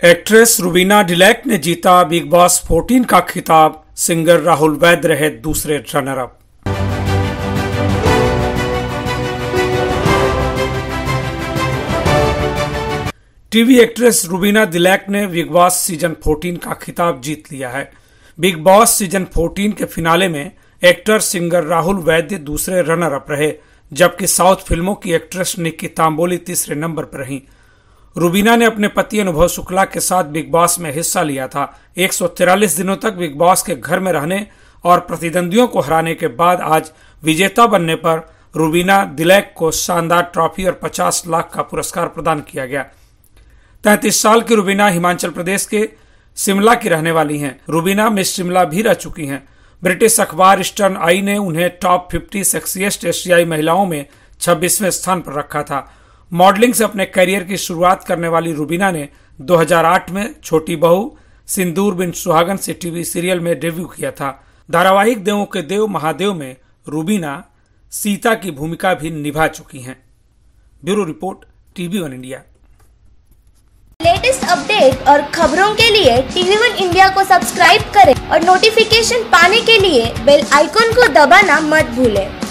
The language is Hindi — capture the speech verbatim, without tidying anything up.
एक्ट्रेस रुबीना डिलैक ने जीता बिग बॉस चौदह का खिताब। सिंगर राहुल वैद्य रहे दूसरे runner up. TV actress Rubina Dilaik ने बिग बॉस सीजन चौदह का खिताब जीत लिया है। बिग बॉस सीजन चौदह के फिनाले में एक्टर सिंगर राहुल वैद्य दूसरे रनर अप रहे, जबकि साउथ फिल्मों की एक्ट्रेस निक्की तांबोली तीसरे नंबर पर रहीं। रुबीना ने अपने पति अनुभव शुक्ला के साथ बिग बॉस में हिस्सा लिया था। एक सौ तिरालीस दिनों तक बिग बॉस के घर में रहने और प्रतिद्वंदियों को हराने के बाद आज विजेता बनने पर रुबीना डिलैक को शानदार ट्रॉफी और पचास लाख का पुरस्कार प्रदान किया गया। तैंतीस साल की रुबीना हिमाचल प्रदेश के शिमला की रहने वाली हैं। रुबीना मिस शिमला भी रह चुकी हैं। ब्रिटिश अखबार ईस्टर्न आई ने उन्हें टॉप पचास सेक्सिएस्ट एशियाई महिलाओं में छब्बीसवें स्थान पर रखा था। मॉडलिंग से अपने करियर की शुरुआत करने वाली रुबीना ने दो हज़ार आठ में छोटी बहू सिंदूर बिन सुहागन से टीवी सीरियल में डेब्यू किया था। धारावाहिक देवों के देव महादेव में रुबीना सीता की भूमिका भी निभा चुकी हैं। Bureau report, TV one India. Latest update और खबरों के लिए टीवी वन इंडिया को सब्सक्राइब करें और नोटिफिकेशन पाने के लिए बेल आइकॉन को दबाना मत भूलें।